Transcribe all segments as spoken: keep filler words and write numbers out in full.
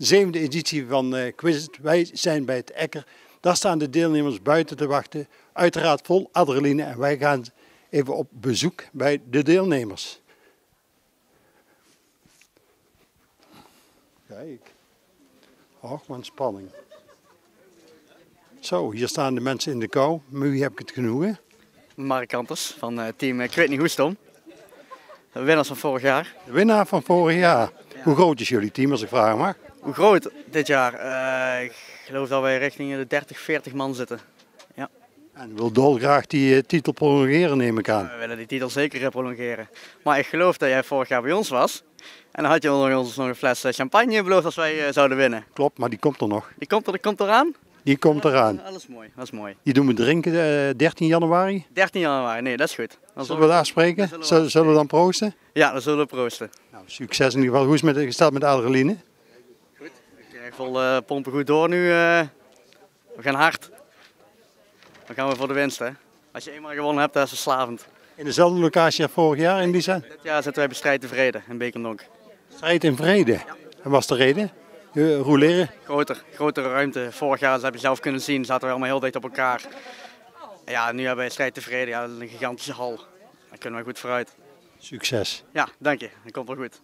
de zevende editie van uh, Quizlet. Wij zijn bij het Ekker. Daar staan de deelnemers buiten te wachten. Uiteraard vol adrenaline en wij gaan even op bezoek bij de deelnemers. Kijk. Och, wat een spanning. Zo, hier staan de mensen in de kou. Met wie heb ik het genoegen? Mark Kanters van uh, team Ik weet niet Hoestom. De winnaars van vorig jaar. De winnaar van vorig jaar. Ja. Hoe groot is jullie team als ik vragen mag? Hoe groot dit jaar? Uh, ik geloof dat wij richting de dertig, veertig man zitten. Ja. En wil dolgraag die uh, titel prolongeren, neem ik aan. Uh, we willen die titel zeker prolongeren. Maar ik geloof dat jij vorig jaar bij ons was. En dan had je ons nog een fles champagne beloofd als wij uh, zouden winnen. Klopt, maar die komt er nog. Die komt er, die komt eraan? Die komt eraan. Ja, dat is mooi, dat is mooi. Die doen we drinken uh, dertien januari. dertien januari, nee, dat is goed. Dan zullen we daar spreken? Zullen we, zullen, zullen we dan proosten? Ja, dan zullen we proosten. Nou, succes in ieder geval. Hoe is het met, gesteld met de adrenaline? Goed, ik krijg vol uh, pompen goed door nu. Uh, we gaan hard. Dan gaan we voor de winst, hè. Als je eenmaal gewonnen hebt, dat is verslavend. In dezelfde locatie als vorig jaar in die zin? Dit jaar zitten wij bij Strijd in Vrede in Bekendonk. Strijd in Vrede? Ja. En wat is de reden? Uh, roleren? Groter, grotere ruimte. Vorig jaar, dat heb je zelf kunnen zien, zaten we allemaal heel dicht op elkaar. En ja, nu hebben we Strijd in Vrede, ja, een gigantische hal. Daar kunnen we goed vooruit. Succes. Ja, dank je. Dat komt wel goed.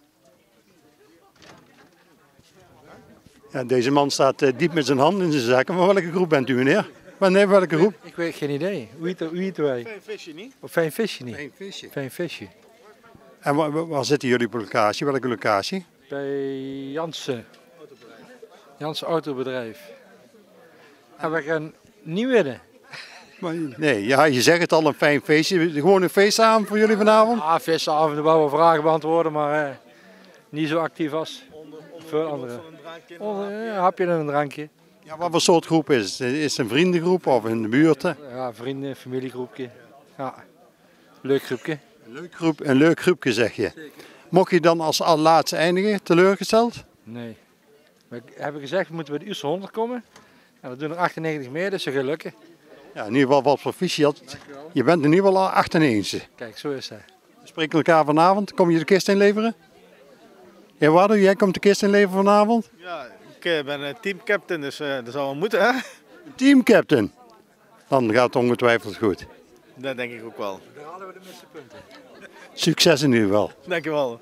Ja, deze man staat uh, diep met zijn handen in zijn zakken. Maar welke groep bent u, meneer? Maar nee, welke groep? Ik, ik weet geen idee. Hoe heet, hoe heet wij? Fijn visje niet? Of fijn visje niet? Fijn visje. Fijn visje. En waar, waar zitten jullie op locatie? Welke locatie? Bij Janssen. Janssen Autobedrijf. En we gaan niet winnen. Maar, nee, ja, je zegt het al, een fijn feestje. Gewoon een feestavond voor jullie vanavond? Ah, feestavond, we wel vragen beantwoorden, maar eh, niet zo actief als onder, onder veel anderen. Een, onder, ja, een hapje en een drankje. Ja, wat voor soort groep is het? Is het een vriendengroep of in de buurt? Ja, vrienden, familiegroepje. Ja, leuk groepje. Een leuk, groep, een leuk groepje, zeg je. Zeker. Mocht je dan als allerlaatste eindigen, teleurgesteld? Nee. We hebben gezegd, we moeten bij de eerste honderd komen. En we doen er achtennegentig mee, dus ze gaan lukken. Ja, in ieder geval wat proficiat. Je bent in ieder geval al achtennegentig. Kijk, zo is het. We spreken elkaar vanavond. Kom je de kist inleveren? Ja, Wardo, jij komt de kist inleveren vanavond? Ja, ik ben teamcaptain, dus uh, dat zal wel moeten, hè? Teamcaptain? Dan gaat het ongetwijfeld goed. Dat denk ik ook wel. Daar halen we de meeste punten. Succes in ieder geval. Dankjewel.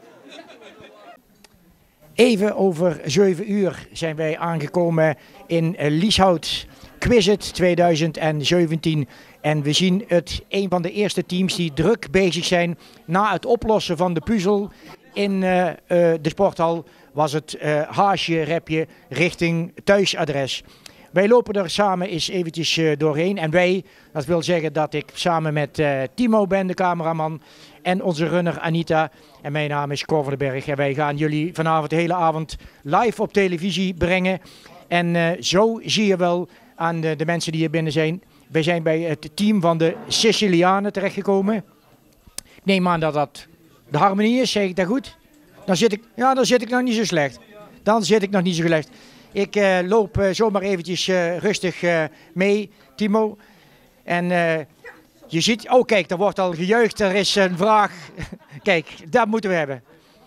Even over zeven uur zijn wij aangekomen in Lieshout. Quizlet tweeduizend zeventien. En we zien het een van de eerste teams die druk bezig zijn na het oplossen van de puzzel in uh, uh, de sporthal. Was het uh, haasje, repje richting thuisadres. Wij lopen er samen eens eventjes uh, doorheen. En wij, dat wil zeggen dat ik samen met uh, Timo ben, de cameraman. En onze runner Anita. En mijn naam is Cor van den Berg. En wij gaan jullie vanavond de hele avond live op televisie brengen. En uh, zo zie je wel aan de, de mensen die hier binnen zijn. Wij zijn bij het team van de Sicilianen terechtgekomen. Ik neem aan dat dat de harmonie is, zeg ik dat goed? Dan zit ik, ja, dan zit ik nog niet zo slecht. Dan zit ik nog niet zo slecht. Ik uh, loop uh, zomaar eventjes uh, rustig uh, mee, Timo. En uh, je ziet, oh kijk, er wordt al gejuicht, er is een vraag. Kijk, dat moeten we hebben.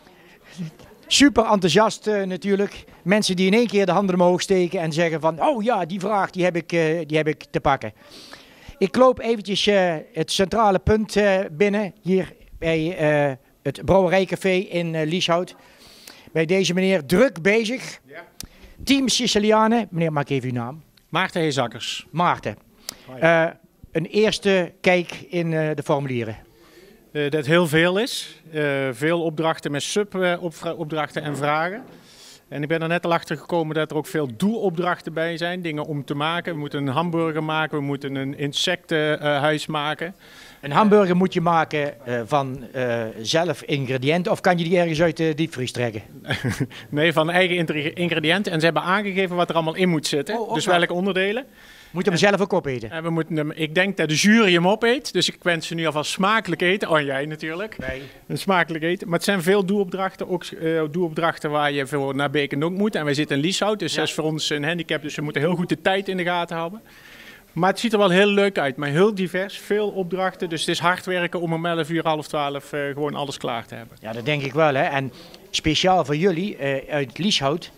Super enthousiast uh, natuurlijk. Mensen die in één keer de handen omhoog steken en zeggen van, oh ja, die vraag die heb ik, uh, die heb ik te pakken. Ik loop eventjes uh, het centrale punt uh, binnen, hier bij uh, het Brouwerijcafé in uh, Lieshout. Bij deze meneer druk bezig. Ja. Team Sicilianen. Meneer, maak even uw naam. Maarten Heesakkers. Maarten. Uh, een eerste kijk in uh, de formulieren. Uh, dat heel veel is. Uh, veel opdrachten met sub-opdrachten en vragen. En ik ben er net al achter gekomen dat er ook veel doelopdrachten bij zijn. Dingen om te maken. We moeten een hamburger maken. We moeten een insectenhuis uh, maken. Een hamburger moet je maken uh, van uh, zelf ingrediënten. Of kan je die ergens uit de diepvries trekken? Nee, van eigen ingrediënten. En ze hebben aangegeven wat er allemaal in moet zitten. Oh, dus welke onderdelen. Moet je hem zelf ook opeten? En we moeten hem, ik denk dat de jury hem opeet. Dus ik wens ze nu alvast smakelijk eten. Oh, jij natuurlijk. Nee. Een smakelijk eten. Maar het zijn veel doelopdrachten. Ook uh, doelopdrachten waar je voor naar Bekendonk moet. En wij zitten in Lieshout. Dus ja. Dat is voor ons een handicap. Dus we moeten heel goed de tijd in de gaten houden. Maar het ziet er wel heel leuk uit. Maar heel divers. Veel opdrachten. Dus het is hard werken om om elf uur, half twaalf uh, gewoon alles klaar te hebben. Ja, dat denk ik wel. Hè. En speciaal voor jullie uh, uit Lieshout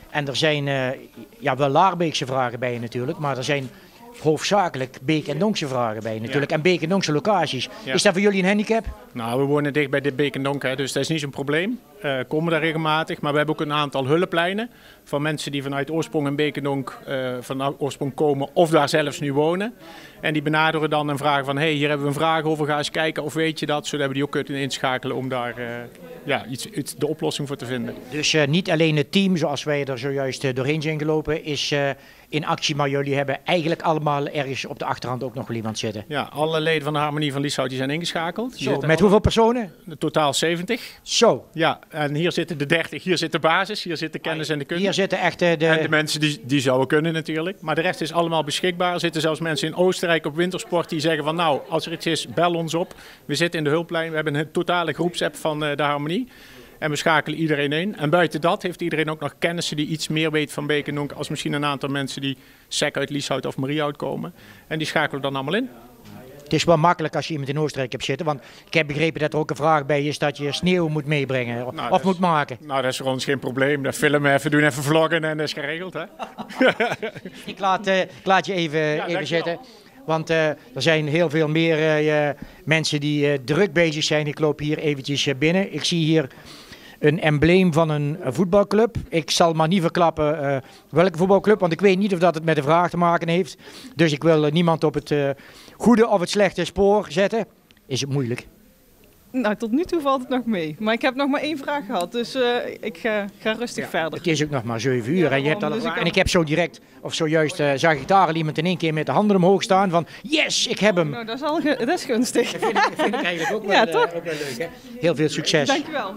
En er zijn uh, ja, wel Laarbeekse vragen bij je natuurlijk, maar er zijn hoofdzakelijk Beek en Donkse vragen bij je natuurlijk. Ja. En Beek en Donkse locaties. Ja. Is dat voor jullie een handicap? Nou, we wonen dicht bij de Beek en Donk, hè, dus dat is niet zo'n probleem. We uh, komen daar regelmatig, maar we hebben ook een aantal hulplijnen van mensen die vanuit oorsprong in Beek en Donk uh, van oorsprong komen of daar zelfs nu wonen. En die benaderen dan en vragen van, hé, hey, hier hebben we een vraag over, ga eens kijken of weet je dat, zodat we die ook kunnen inschakelen om daar uh, ja, iets, iets, de oplossing voor te vinden. Dus uh, niet alleen het team, zoals wij er zojuist uh, doorheen zijn gelopen, is uh, in actie, maar jullie hebben eigenlijk allemaal ergens op de achterhand ook nog wel iemand zitten. Ja, alle leden van de Harmonie van Lieshout die zijn ingeschakeld. Zo, met alle... hoeveel personen? Totaal zeventig. Zo. Ja, en hier zitten de dertig, hier zit de basis, hier zit de kennis en de kunde. Hier zitten echt uh, de... En de mensen die, die zouden kunnen natuurlijk. Maar de rest is allemaal beschikbaar. Er zitten zelfs mensen in Oostenrijk op wintersport die zeggen van nou, als er iets is, bel ons op. We zitten in de hulplijn, we hebben een totale groepsapp van uh, de Harmonie. En we schakelen iedereen in. En buiten dat heeft iedereen ook nog kennissen die iets meer weet van Beek en Donk als misschien een aantal mensen die sec uit Lieshout of Mariehout komen. En die schakelen we dan allemaal in. Het is wel makkelijk als je iemand in Oostenrijk hebt zitten, want ik heb begrepen dat er ook een vraag bij is dat je sneeuw moet meebrengen of, nou, of is, moet maken. Nou, dat is voor ons geen probleem. Dat filmen even, doen even vloggen en dat is geregeld. Hè? ik, laat, uh, ik laat je even, ja, even zitten. Want uh, er zijn heel veel meer uh, mensen die uh, druk bezig zijn. Ik loop hier eventjes uh, binnen. Ik zie hier een embleem van een uh, voetbalclub. Ik zal maar niet verklappen uh, welke voetbalclub, want ik weet niet of dat het met de vraag te maken heeft. Dus ik wil uh, niemand op het uh, goede of het slechte spoor zetten. Is het moeilijk? Nou, tot nu toe valt het nog mee. Maar ik heb nog maar één vraag gehad, dus uh, ik ga, ga rustig ja, verder. Het is ook nog maar zeven uur. Ja, en, je hebt al dus ik en ik heb zo direct, of zojuist uh, zag ik daar al iemand in één keer met de handen omhoog staan van yes, ik heb hem. Nou, dat is, al ge dat is gunstig. Dat vind ik, dat vind ik eigenlijk ook wel, ja, uh, toch? ook wel leuk. Hè? Heel veel succes. Dankjewel.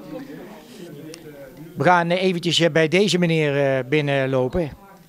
We gaan uh, eventjes uh, bij deze meneer uh, binnenlopen.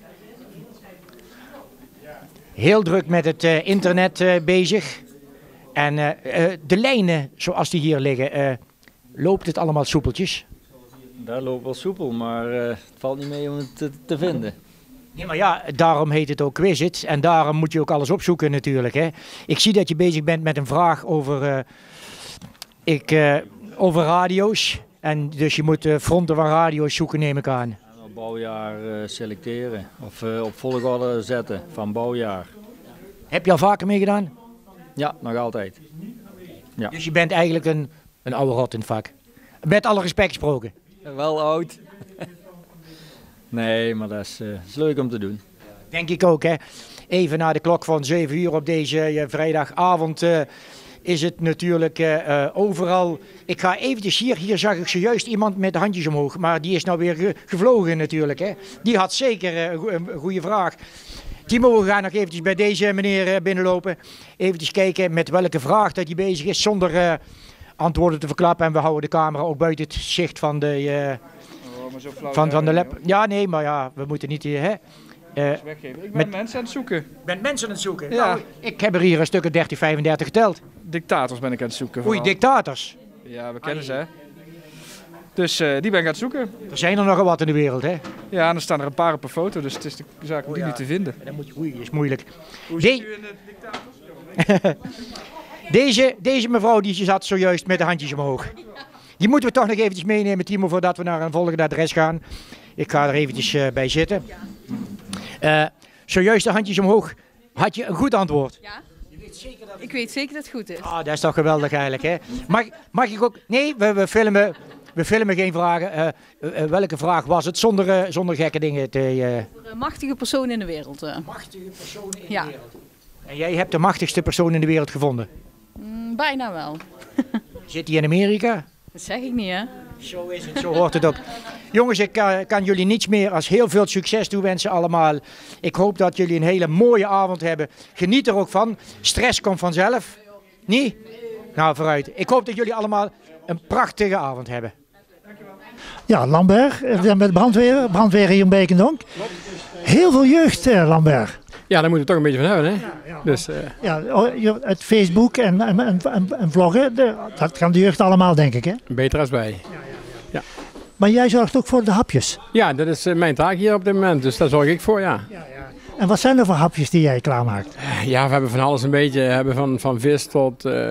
Heel druk met het uh, internet uh, bezig. En uh, uh, de lijnen zoals die hier liggen, uh, loopt het allemaal soepeltjes? Daar loopt wel soepel, maar uh, het valt niet mee om het te, te vinden. Nee, maar ja, daarom heet het ook Quizit en daarom moet je ook alles opzoeken natuurlijk. Hè. Ik zie dat je bezig bent met een vraag over, uh, ik, uh, over radio's. En dus je moet uh, fronten van radio's zoeken, neem ik aan. En op bouwjaar uh, selecteren of uh, op volgorde zetten van bouwjaar. Heb je al vaker meegedaan? Ja, nog altijd. Ja. Dus je bent eigenlijk een, een oude rot in het vak. Met alle respect gesproken. Wel oud. Nee, maar dat is, uh, is leuk om te doen. Denk ik ook, hè. Even na de klok van zeven uur op deze uh, vrijdagavond uh, is het natuurlijk uh, uh, overal. Ik ga eventjes hier, hier zag ik zojuist iemand met de handjes omhoog, maar die is nou weer ge gevlogen natuurlijk, hè. Die had zeker uh, een goede vraag. Timo, we gaan nog eventjes bij deze meneer binnenlopen. Eventjes kijken met welke vraag dat hij bezig is, zonder uh, antwoorden te verklappen. En we houden de camera ook buiten het zicht van de, uh, oh, zo van, van de lab. Ja, nee, maar ja, we moeten niet... Uh, hè, uh, ik ben met, mensen aan het zoeken. Ik ben mensen aan het zoeken? Ja. Nou, ik heb er hier een stuk of dertig, vijfendertig geteld. Dictators ben ik aan het zoeken. Oei, dictators? Ja, we kennen ze, hè. Dus uh, die ben ik aan het zoeken. Er zijn er nogal wat in de wereld, hè? Ja, en er staan er een paar op een foto, dus het is de zaak om die ja. niet te vinden. Dan moet je, oei, is moeilijk. Hoe zit u in de dictators? deze, deze mevrouw die zat zojuist met de handjes omhoog. Die moeten we toch nog eventjes meenemen, Timo, voordat we naar een volgende adres gaan. Ik ga er eventjes uh, bij zitten. Uh, zojuist de handjes omhoog. Had je een goed antwoord? Ja. Je weet zeker dat het... Ik weet zeker dat het goed is. Ah, dat is toch geweldig eigenlijk, hè? Mag, mag ik ook... Nee, we, we filmen... We filmen geen vragen. Uh, uh, welke vraag was het? Zonder, uh, zonder gekke dingen te... Uh... Voor een machtige persoon in de wereld. Uh. Machtige persoon in ja. de wereld. En jij hebt de machtigste persoon in de wereld gevonden? Mm, bijna wel. Zit hij in Amerika? Dat zeg ik niet, hè? Zo is het, zo hoort het ook. Jongens, ik uh, kan jullie niets meer als heel veel succes toewensen allemaal. Ik hoop dat jullie een hele mooie avond hebben. Geniet er ook van. Stress komt vanzelf. Niet? Nou, vooruit. Ik hoop dat jullie allemaal een prachtige avond hebben. Ja, Lambert, we zijn met de brandweer, brandweer hier in Beek en Donk. Heel veel jeugd, eh, Lambert. Ja, daar moet je toch een beetje van hebben, hè? Ja, ja. Dus, uh... ja, het Facebook en, en, en, en vloggen, de, dat kan de jeugd allemaal, denk ik, hè? Beter als wij. Ja, ja. Ja. Maar jij zorgt ook voor de hapjes? Ja, dat is uh, mijn taak hier op dit moment, dus daar zorg ik voor, ja. ja, ja. En wat zijn er voor hapjes die jij klaarmaakt? Ja, we hebben van alles een beetje. We hebben van, van vis tot uh,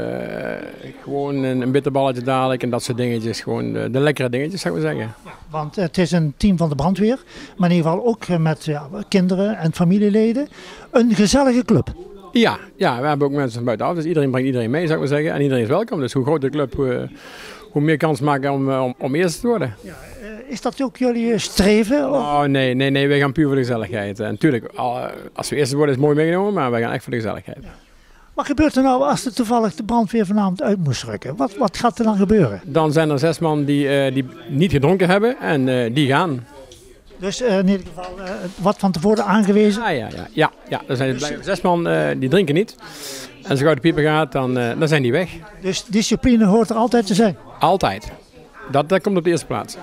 gewoon een, een bitterballetje dadelijk en dat soort dingetjes. Gewoon de, de lekkere dingetjes, zou ik maar zeggen. Ja, want het is een team van de brandweer, maar in ieder geval ook met ja, kinderen en familieleden. Een gezellige club. Ja, ja, we hebben ook mensen van buitenaf, dus iedereen brengt iedereen mee, zou ik maar zeggen. En iedereen is welkom, dus hoe groter de club, hoe, hoe meer kans maken om, om, om eerste te worden. Ja, is dat ook jullie streven? Of? Oh nee, nee, nee, wij gaan puur voor de gezelligheid. En natuurlijk, als we eerste worden is het mooi meegenomen, maar wij gaan echt voor de gezelligheid. Ja. Wat gebeurt er nou als er toevallig de brandweer vanavond uit moest rukken? Wat, wat gaat er dan gebeuren? Dan zijn er zes man die, uh, die niet gedronken hebben en uh, die gaan. Dus uh, in ieder geval uh, wat van tevoren aangewezen? Ja, ja, ja. ja, ja. Er zijn dus, zes man uh, die drinken niet. En zo gauw de pieper gaat, dan, uh, dan zijn die weg. Dus discipline hoort er altijd te zijn? Altijd. Dat, dat komt op de eerste plaats.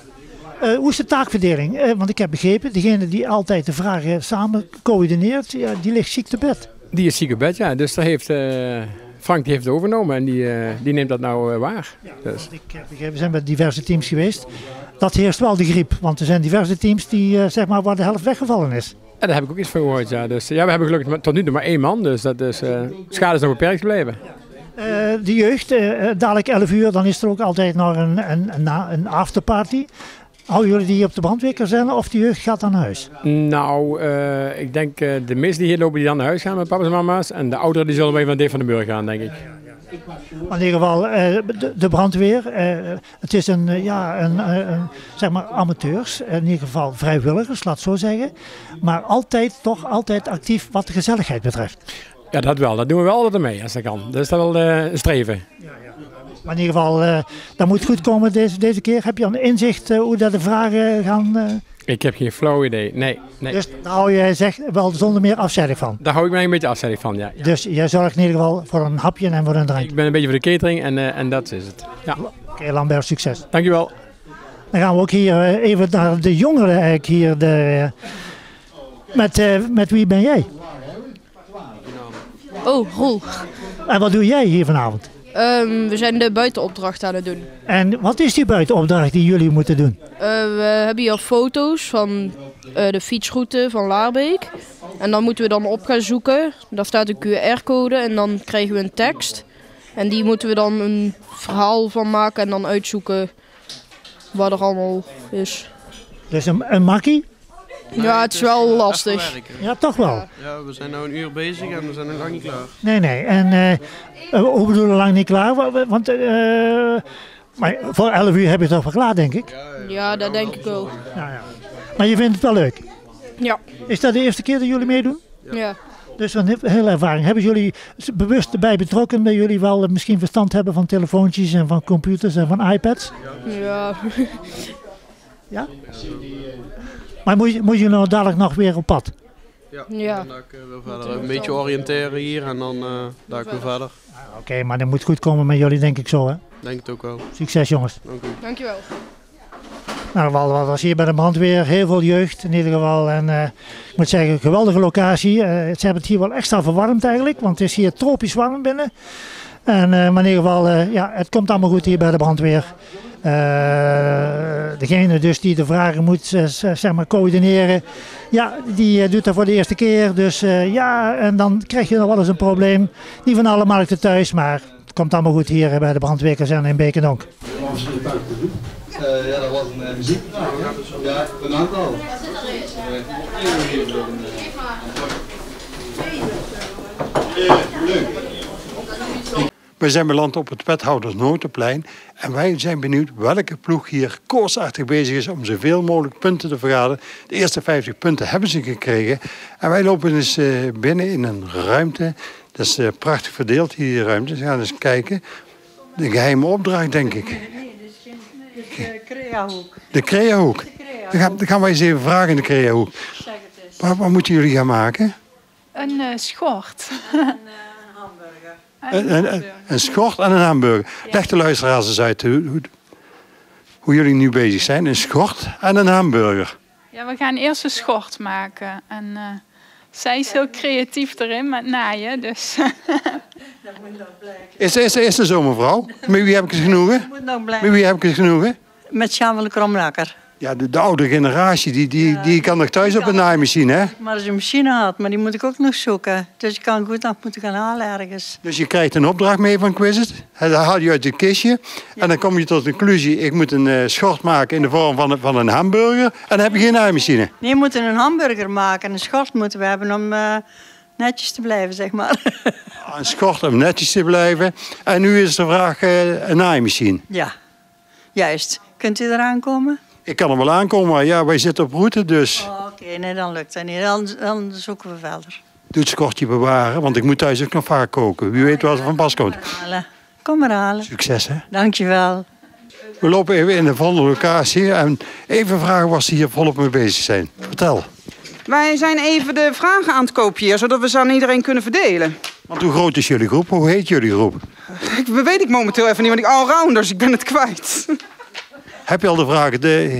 Uh, hoe is de taakverdeling? Uh, want ik heb begrepen, degene die altijd de vragen samen coördineert, ja, die ligt ziek te bed. Die is ziek op bed, ja. Dus daar heeft, uh, Frank die heeft het overgenomen en die, uh, die neemt dat nou uh, waar. Ja, dus. Ik heb begrepen, we zijn bij diverse teams geweest. Dat heerst wel de griep, want er zijn diverse teams die, uh, zeg maar, waar de helft weggevallen is. Ja, daar heb ik ook iets van gehoord, ja. Dus ja, we hebben gelukkig tot nu toe maar één man, dus dat is, uh, schade is nog beperkt gebleven. Uh, de jeugd, uh, dadelijk elf uur, dan is er ook altijd nog een, een, een, een afterparty. Houden jullie die op de brandweerkazerne of de jeugd gaat dan naar huis? Nou, uh, ik denk uh, de meesten die hier lopen die dan naar huis gaan met papa's en mama's. En de ouderen die zullen bij van Dave van den Burg gaan, denk ik. Maar in ieder geval, uh, de, de brandweer, uh, het is een, uh, ja, een, uh, een, zeg maar amateurs, in ieder geval vrijwilligers, laat het zo zeggen. Maar altijd, toch altijd actief wat de gezelligheid betreft. Ja, dat wel. Dat doen we wel altijd mee als dat kan. Dat is dat wel uh, een streven. Ja, ja. Maar in ieder geval, uh, dat moet goed komen deze, deze keer. Heb je een inzicht uh, hoe dat de vragen gaan? Uh... Ik heb geen flauw idee, nee. nee. Dus daar hou je zeg, wel zonder meer afzijdig van? Daar hou ik mij een beetje afzijdig van, ja. ja. Dus jij zorgt in ieder geval voor een hapje en voor een drankje? Ik ben een beetje voor de catering en, uh, en dat is het. Ja. Oké, okay, Lambert, succes. Dankjewel. Dan gaan we ook hier uh, even naar de jongeren eigenlijk hier. De, uh, met, uh, met wie ben jij? Oh, Roel. En wat doe jij hier vanavond? Um, we zijn de buitenopdracht aan het doen. En wat is die buitenopdracht die jullie moeten doen? Uh, we hebben hier foto's van uh, de fietsroute van Laarbeek. En dan moeten we dan op gaan zoeken. Daar staat een Q R-code en dan krijgen we een tekst. En die moeten we dan een verhaal van maken en dan uitzoeken wat er allemaal is. Dus een, een makkie? Nee, ja, het is wel lastig. Ja, toch wel? Ja, we zijn nu een uur bezig en we zijn nog lang niet klaar. Nee, nee. En uh, hoe bedoel je lang niet klaar? Want uh, maar voor elf uur heb je het toch wel klaar, denk ik? Ja, dat denk ik wel. Ja, ja. Maar je vindt het wel leuk? Ja. Is dat de eerste keer dat jullie meedoen? Ja. Dus een hele ervaring. Hebben jullie bewust erbij betrokken dat jullie wel misschien verstand hebben van telefoontjes en van computers en van iPads? Ja. Ja? Maar moet je, moet je nou dadelijk nog weer op pad? Ja, ja. en dan kunnen we verder een beetje oriënteren hier en dan uh, daar weer verder. Oké, okay, maar dat moet goed komen met jullie, denk ik zo, hè? Denk het ook wel. Succes, jongens. Dank u. Dankjewel. Nou, wat was hier bij de brandweer, heel veel jeugd in ieder geval. En uh, ik moet zeggen, geweldige locatie. Uh, ze hebben het hier wel extra verwarmd eigenlijk, want het is hier tropisch warm binnen. En, uh, maar in ieder geval, uh, ja, het komt allemaal goed hier bij de brandweer. Uh, degene dus die de vragen moet uh, zeg maar coördineren, ja, die uh, doet dat voor de eerste keer. Dus uh, ja, en dan krijg je nog wel eens een probleem. Niet van alle markten thuis, maar het komt allemaal goed hier uh, bij de brandweerkazerne in Beekendonk. Uh, ja, dat was een uh, muziekvraag. Ja, een aantal. Leuk. We zijn beland op het Wethoudersnotenplein en wij zijn benieuwd welke ploeg hier koortsachtig bezig is om zoveel mogelijk punten te vergaderen. De eerste vijftig punten hebben ze gekregen en wij lopen dus binnen in een ruimte. Dat is prachtig verdeeld hier, die ruimte. We gaan eens kijken. De geheime opdracht, denk ik. De Creahoek. De Creahoek. Dan gaan, dan gaan wij eens even vragen in de Creahoek. Wat, wat moeten jullie gaan maken? Een uh, schort. Een, een, een, een schort en een hamburger. Ja. Leg de luisteraars eens uit hoe, hoe, hoe jullie nu bezig zijn. Een schort en een hamburger. Ja, we gaan eerst een schort maken. En uh, zij is heel creatief erin met naaien. Dus. Is, is, is er zo, mevrouw? Met wie heb ik het genoegen? Met wie heb ik het genoegen? Met Sjaamwelle Kromlakker. Ja, de, de oude generatie, die, die, ja, die kan nog thuis op een naaimachine, hè? Maar als je een machine had, maar die moet ik ook nog zoeken. Dus je kan goed nog moeten gaan halen ergens. Dus je krijgt een opdracht mee van Quizit. Dat haal je uit het kistje. Ja. En dan kom je tot de conclusie, ik moet een uh, schort maken in de vorm van, van een hamburger. En dan heb je geen naaimachine. Nee, we moeten een hamburger maken. Een schort moeten we hebben om uh, netjes te blijven, zeg maar. Een schort om netjes te blijven. En nu is de vraag, uh, een naaimachine. Ja, juist. Kunt u eraan komen? Ik kan er wel aankomen, maar ja, wij zitten op route, dus... Oh, Oké, okay. Nee, dan lukt dat niet. Dan, dan zoeken we verder. Doe het schortje bewaren, want ik moet thuis ook nog vaak koken. Wie weet wat er van pas komt. Kom maar halen. Kom maar halen. Succes, hè? Dankjewel. We lopen even in de volgende locatie en even vragen waar ze hier volop mee bezig zijn. Vertel. Wij zijn even de vragen aan het kopiëren, zodat we ze aan iedereen kunnen verdelen. Want hoe groot is jullie groep? Hoe heet jullie groep? Ik, dat weet ik momenteel even niet, want ik allrounders, ik ben het kwijt. Heb je al de vragen? De...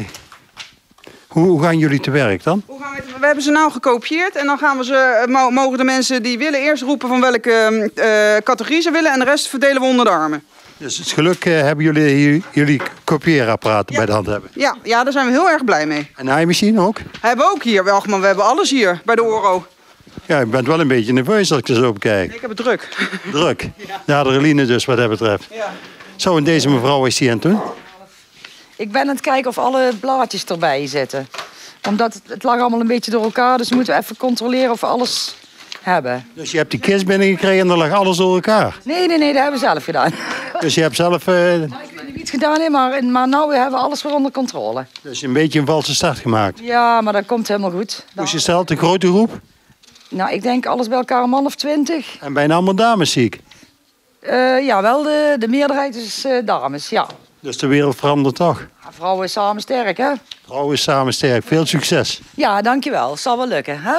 Hoe, hoe gaan jullie te werk dan? Hoe gaan we, we hebben ze nou gekopieerd en dan gaan we ze, mogen de mensen die willen eerst roepen van welke uh, categorie ze willen en de rest verdelen we onder de armen. Dus het geluk uh, hebben jullie hier, jullie kopieerapparaten ja. bij de hand hebben? Ja, ja, daar zijn we heel erg blij mee. En naaimachine ook? Hebben we ook hier, wel, maar we hebben alles hier bij de Oro. Ja, je bent wel een beetje nerveus als ik er zo op kijk. Ik heb het druk. Druk? Ja, de adrenaline dus wat dat betreft. Ja. Zo, en deze mevrouw is die aan het doen? Ik ben aan het kijken of alle blaadjes erbij zitten. Omdat het, het lag allemaal een beetje door elkaar, dus moeten we even controleren of we alles hebben. Dus je hebt die kist binnengekregen en er lag alles door elkaar? Nee, nee, nee, dat hebben we zelf gedaan. Dus je hebt zelf... Uh... Nou, ik weet niet iets gedaan, nee, maar, maar nu hebben we alles weer onder controle. Dus een beetje een valse start gemaakt? Ja, maar dat komt helemaal goed. Dus je stelt een grote groep? Nou, ik denk alles bij elkaar een man of twintig. En bijna allemaal dames zie ik? Uh, ja, wel de, de meerderheid is uh, dames, ja. Dus de wereld verandert toch? Ja, vrouwen is samen sterk, hè? Vrouwen is samen sterk. Veel succes. Ja, dankjewel. Het zal wel lukken, hè?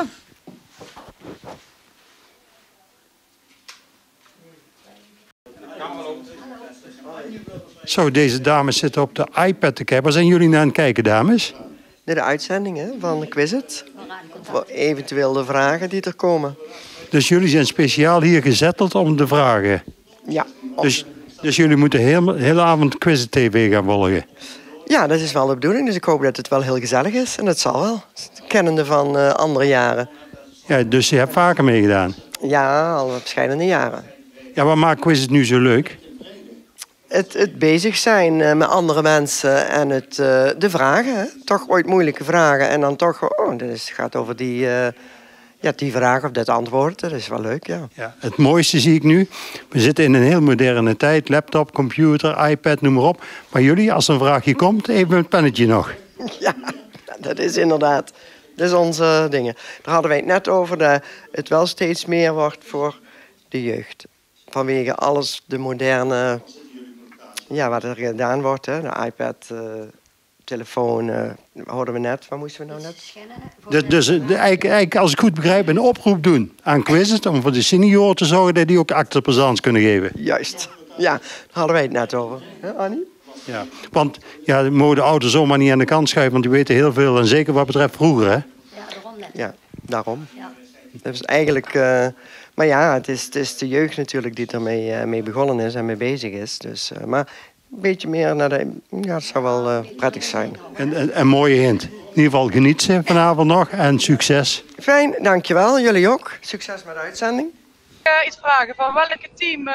Zo, deze dames zitten op de iPad te kijken. Waar zijn jullie naar aan het kijken, dames? De, de uitzending hè, van Quizit. Voor eventueel de vragen die er komen. Dus jullie zijn speciaal hier gezetteld om de vragen? Ja. Dus, dus jullie moeten heel, de hele avond Quizit T V gaan volgen? Ja, dat is wel de bedoeling. Dus ik hoop dat het wel heel gezellig is. En dat zal wel. Kennende van uh, andere jaren. Ja, dus je hebt vaker meegedaan? Ja, al verschillende jaren. Ja, wat maakt Quizit nu zo leuk? Het, het bezig zijn uh, met andere mensen en het, uh, de vragen. Hè? Toch ooit moeilijke vragen. En dan toch, oh, het gaat over die, uh, ja, die vraag of dat antwoord. Dat is wel leuk, ja. Ja. Het mooiste zie ik nu. We zitten in een heel moderne tijd. Laptop, computer, iPad, noem maar op. Maar jullie, als er een vraagje komt, even een pennetje nog. Ja, dat is inderdaad. Dat is onze dingen. Daar hadden wij het net over. Dat het wel steeds meer wordt voor de jeugd. Vanwege alles de moderne... Ja, wat er gedaan wordt, hè. De iPad, uh, telefoon, uh, hoorden we net. Wat moesten we nou net? Dus, dus de, eigenlijk, eigenlijk, als ik goed begrijp, een oproep doen aan Quizit om voor de senioren te zorgen dat die ook acte présence kunnen geven. Juist. Ja, daar hadden wij het net over. Hè, Annie? Ja, want ja, we mogen de ouders zomaar niet aan de kant schuiven, want die weten heel veel. En zeker wat betreft vroeger, hè? Ja, daarom net. Ja, daarom. Ja. Dat is eigenlijk... Uh, maar ja, het is, het is de jeugd natuurlijk die ermee uh, mee begonnen is en mee bezig is. Dus, uh, maar een beetje meer naar de... Ja, dat zou wel uh, prettig zijn. En een, een mooie hint. In ieder geval geniet ze vanavond nog en succes. Fijn, dankjewel. Jullie ook. Succes met de uitzending. Uh, iets vragen, van welke team... Uh...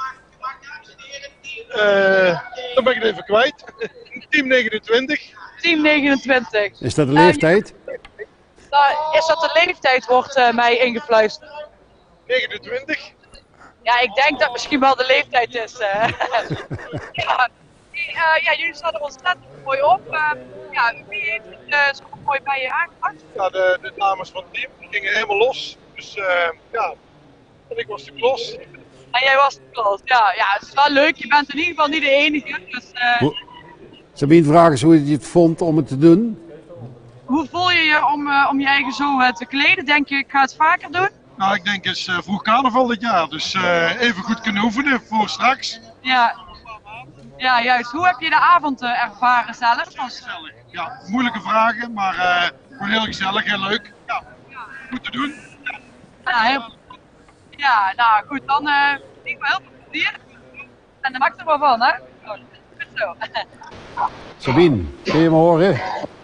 Uh, dan ben ik het even kwijt. Team negenentwintig. Team negenentwintig. Is dat de leeftijd? Uh, nou, is dat de leeftijd, wordt uh, mij ingefluisterd. negenentwintig. Ja, ik denk dat misschien wel de leeftijd is. Uh. ja. Uh, ja, jullie staan er ontzettend mooi op. Uh, ja, wie heeft het uh, zo mooi bij je aangepakt? Ja, de, de dames van het team gingen helemaal los. Dus uh, ja, en ik was de klos. En jij was de klos, ja. Ja, het is wel leuk. Je bent in ieder geval niet de enige. Dus, uh, Sabine, vraag eens hoe je het vond om het te doen. Hoe voel je je om, uh, om je eigen zo uh, te kleden? Denk je, ik ga het vaker doen? Nou, ik denk eens uh, vroeg carnaval dit jaar. Dus uh, even goed kunnen oefenen voor straks. Ja. Ja, juist. Hoe heb je de avond uh, ervaren zelf? Gezellig. Ja, moeilijke vragen, maar uh, gewoon heel gezellig, heel leuk. Ja, goed te doen. Ja, ja, heel... ja nou goed, dan uh, ik wel heel veel plezier. En dan maak er wel van, hè? Goed zo. Sabine, kun je me horen?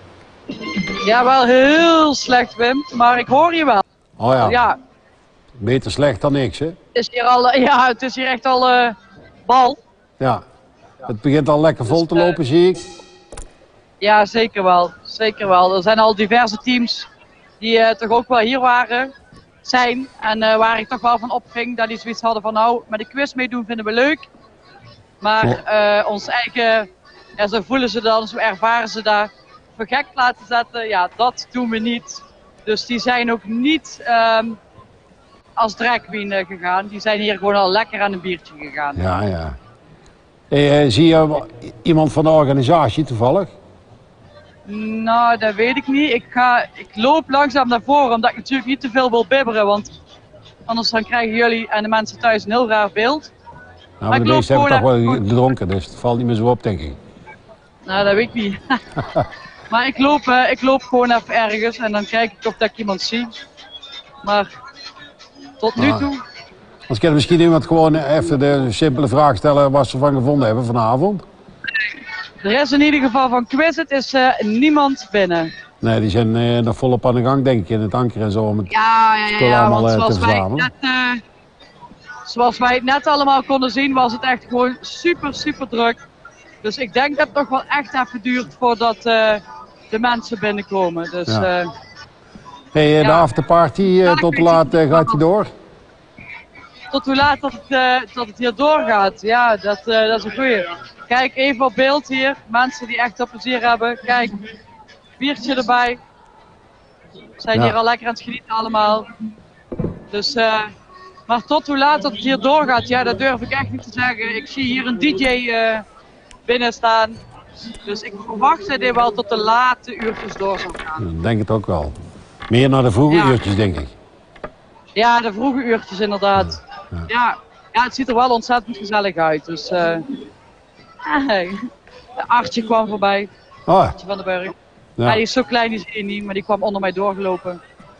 Ja, wel heel slecht, Wim, maar ik hoor je wel. Oh ja. Ja, Beter slecht dan niks, hè? het is hier, al, eh, ja, het is hier echt al eh, bal. Ja. Het begint al lekker vol te lopen, zie ik. Ja, zeker wel. Zeker wel. Er zijn al diverse teams die uh, toch ook wel hier waren, zijn. En uh, waar ik toch wel van opging dat die zoiets hadden van nou, met de quiz meedoen vinden we leuk. Maar uh, ons eigen, ja, zo voelen ze dan, zo ervaren ze dat, voor gek laten zetten, ja, dat doen we niet. Dus die zijn ook niet um, als drag queen uh, gegaan. Die zijn hier gewoon al lekker aan een biertje gegaan. Ja, ja. Hey, uh, zie je iemand van de organisatie toevallig? Nou, dat weet ik niet. Ik, ga, ik loop langzaam naar voren, omdat ik natuurlijk niet te veel wil bibberen, want anders dan krijgen jullie en de mensen thuis een heel raar beeld. Nou, maar de meeste hebben toch wel gedronken, dus het valt niet meer zo op, denk ik. Nou, dat weet ik niet. Maar ik loop, uh, ik loop gewoon even ergens en dan kijk ik of dat ik iemand zie. Maar tot nu ah. toe... Als kan misschien iemand gewoon even de simpele vraag stellen wat ze van gevonden hebben vanavond. Er is in ieder geval van Quizlet is uh, niemand binnen. Nee, die zijn uh, nog volop aan de gang, denk ik, in het anker en zo, om het ja, ja, ja, spul ja, allemaal want uh, zoals te wij, verzamelen. net, uh, zoals wij het net allemaal konden zien, was het echt gewoon super, super druk. Dus ik denk dat het nog wel echt even duurt voordat uh, de mensen binnenkomen. Dus, Ja. uh, Hey, uh, ja. de afterparty, uh, tot hoe laat uh, gaat die door? Tot hoe laat dat het, uh, dat het hier doorgaat, ja, dat, uh, dat is een goeie. Kijk, even op beeld hier, mensen die echt op plezier hebben. Kijk, biertje erbij. We zijn Ja. hier al lekker aan het genieten allemaal. Dus, uh, maar tot hoe laat dat het hier doorgaat, ja, dat durf ik echt niet te zeggen. Ik zie hier een D J uh, binnen staan. Dus ik verwacht dat dit wel tot de late uurtjes door zal gaan. Ik denk het ook wel. Meer naar de vroege Ja. uurtjes, denk ik. Ja, de vroege uurtjes inderdaad. Ja, ja. ja het ziet er wel ontzettend gezellig uit. Dus, uh, hey. Artje kwam voorbij. Oh. Artje van den Berg. Ja. Ja, die is zo klein, die zie je niet, maar die kwam onder mij doorgelopen.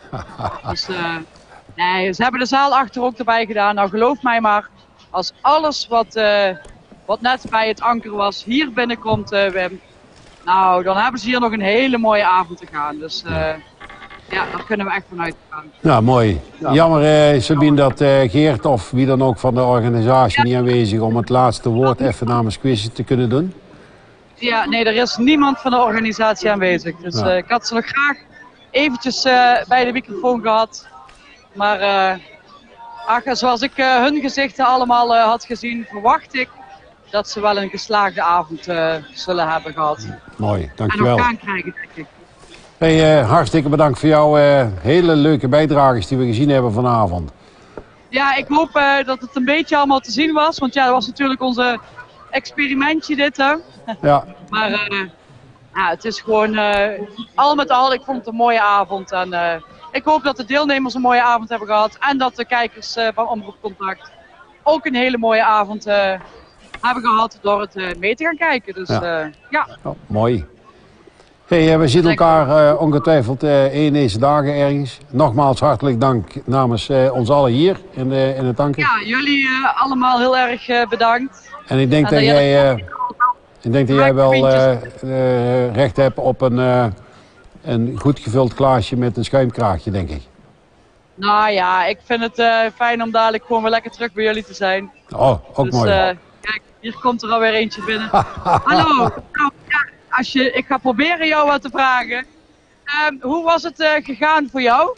Dus uh, nee, ze hebben de zaal achter ook erbij gedaan. Nou, geloof mij maar, als alles wat, uh, wat net bij het anker was hier binnenkomt, uh, Wim, nou, dan hebben ze hier nog een hele mooie avond te gaan. Dus uh, ja, daar kunnen we echt van uitgaan. Nou, mooi. Jammer, eh, Sabine, dat eh, Geert of wie dan ook van de organisatie niet aanwezig om het laatste woord even namens Quizlet te kunnen doen. Ja, nee, er is niemand van de organisatie aanwezig. Dus Ja. uh, ik had ze nog graag eventjes uh, bij de microfoon gehad. Maar uh, ach, zoals ik uh, hun gezichten allemaal uh, had gezien, verwacht ik dat ze wel een geslaagde avond uh, zullen hebben gehad. Mooi, dankjewel. En nog gaan krijgen, denk ik. Hey, uh, hartstikke bedankt voor jouw uh, hele leuke bijdrages die we gezien hebben vanavond. Ja, ik hoop uh, dat het een beetje allemaal te zien was. Want ja, dat was natuurlijk onze experimentje dit, hè. Ja. Maar uh, ja, het is gewoon, uh, al met al, ik vond het een mooie avond. En uh, ik hoop dat de deelnemers een mooie avond hebben gehad. En dat de kijkers uh, van Omroep Contact ook een hele mooie avond uh, hebben gehad door het uh, mee te gaan kijken. Dus Ja. uh, ja. Oh, mooi. Hey, uh, we zien elkaar uh, ongetwijfeld uh, een deze dagen ergens. Nogmaals hartelijk dank namens uh, ons allen hier in, de, in het anker. Ja, jullie uh, allemaal heel erg uh, bedankt. En ik denk En dat dat jij, jij uh, ik denk dat jij wel uh, uh, recht hebt op een, uh, een goed gevuld glaasje met een schuimkraagje, denk ik. Nou ja, ik vind het uh, fijn om dadelijk gewoon weer lekker terug bij jullie te zijn. Oh, ook dus, mooi. Uh, kijk, hier komt er alweer eentje binnen. Hallo, nou, ja, als je, ik ga proberen jou wat te vragen. Um, hoe was het uh, gegaan voor jou?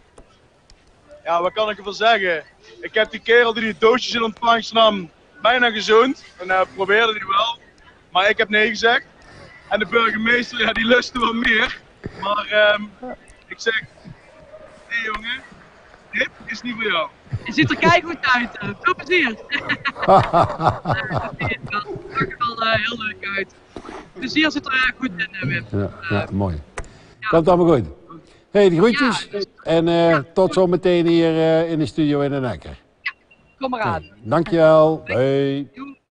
Ja, wat kan ik ervan zeggen? Ik heb die kerel die die doosjes in ontvangst nam bijna gezoend. En uh, probeerde die wel. Maar ik heb nee gezegd. En de burgemeester, ja, die lustte wel meer. Maar um, ik zeg, hé hey, jongen, dit is niet voor jou. Je ziet er keigoed uit. Uh. Veel plezier. uh, dat zag er wel uh, heel leuk uit. Plezier zit er uh, goed in, uh, Wim. Ja, ja, mooi. Komt allemaal goed. Hey, de groetjes. Ja, dus, en uh, ja, tot zometeen hier uh, in de studio in Den Ekker. Kom maar aan. Hey, dankjewel. Hoi.